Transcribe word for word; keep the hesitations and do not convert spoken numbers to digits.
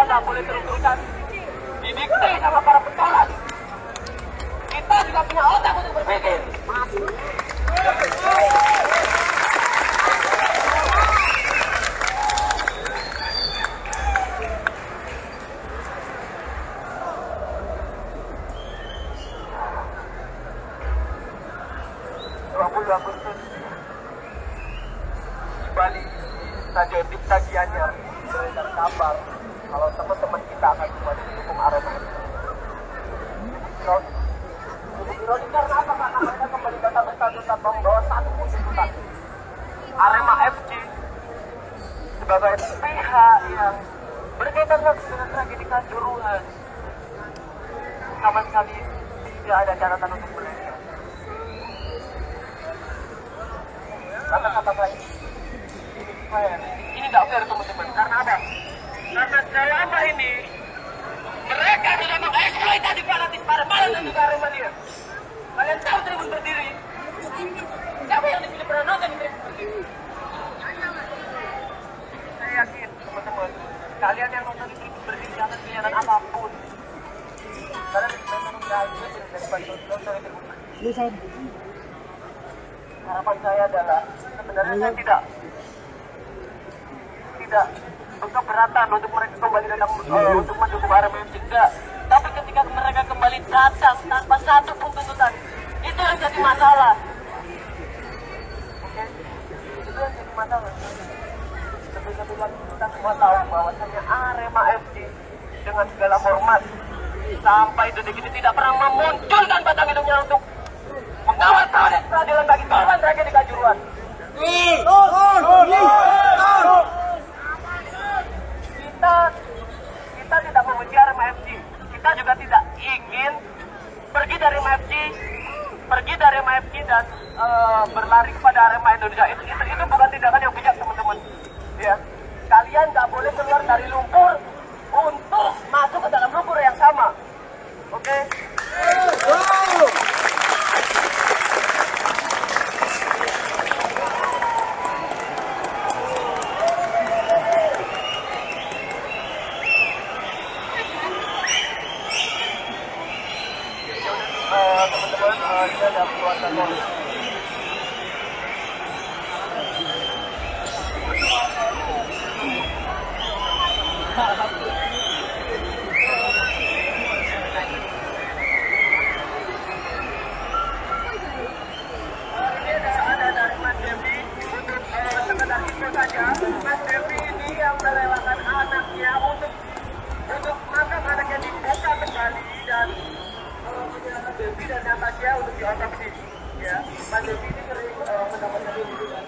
nggak boleh terus-terusan didikte sama para pentolan. Kita juga punya otak untuk berpikir. dua puluh Agustus di Bali, Stadion Dipta Gianyar, beredar kabar kalau teman-teman kita akan kembali mendukung Arema. Ironi karena apa? Karena mereka kembali datang ke stadion tanpa membawa satu pun tuntutan. Arema F C sebagai pihak yang berkaitan langsung dengan tragedi Kanjuruhan sama sekali tidak ada catatan untuk mereka. Kata-kata saya ini tidak fair teman-teman. Karena apa? Karena selama ini mereka sudah mengeksploitasi fanatik para malam dan juga Aremania. Kalian tahu Tribun Berdiri? Siapa yang di sini pernah nonton Tribun Berdiri? Saya yakin teman-teman, kalian yang nonton Tribun Berdiri akan kelihatan apapun. Kalian memang menggait daripada nonton Tribun Berdiri. Harapan saya adalah sebenarnya saya tidak tidak keberatan untuk mereka kembali datang uh, untuk mendukung Arema F C, enggak. Tapi ketika mereka kembali datang tanpa satu pun tuntutan, itu yang jadi masalah. Oke, itu yang jadi masalah. Lebih-lebih lagi kita semua tahu bahwasanya Arema F C dengan segala hormat sampai detik ini tidak pernah memunculkan batang hidungnya untuk mengawal proses peradilan bagi korban tragedi Kanjuruhan. Kita kita tidak membenci Arema F C. Kita juga tidak ingin pergi dari Arema F C, pergi dari Arema F C dan uh, berlari kepada Arema Indonesia. Itu, itu, itu bukan tindakan yang bijak teman-teman. Ya, kalian nggak boleh keluar dari lumpur untuk masuk ke dalam lumpur yang sama. Oke? Okay? Teman-teman, uh, ini ada keluarga polisi. Ini ada dari Mas Devi. Untuk sekedar info saja, Mas Devi ini yang merelakan anaknya untuk untuk makam anaknya dibuka kembali dan Devi dan Natasha untuk diotopsi, ya. Mas Devi ini sering uh, mendapatkan